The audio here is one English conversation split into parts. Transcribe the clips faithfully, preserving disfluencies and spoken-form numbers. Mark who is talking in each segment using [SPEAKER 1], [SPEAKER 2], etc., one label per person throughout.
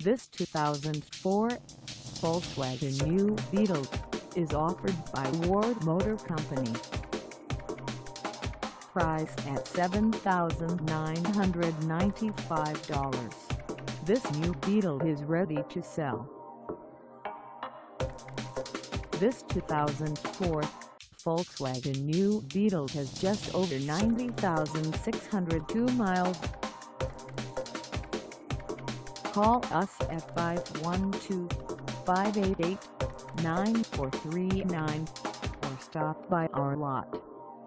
[SPEAKER 1] This two thousand four Volkswagen New Beetle is offered by Ward Motor Company. Priced at seven thousand nine hundred ninety-five dollars, this New Beetle is ready to sell. This two thousand four Volkswagen New Beetle has just over ninety thousand six hundred two miles. Call us at five one two, five eight eight, nine four three nine or stop by our lot.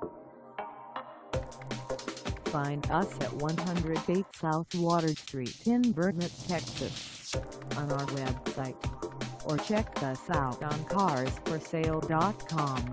[SPEAKER 1] Find us at one oh eight South Water Street in Burnet, Texas, on our website, or check us out on cars for sale dot com.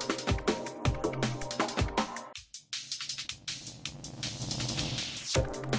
[SPEAKER 2] You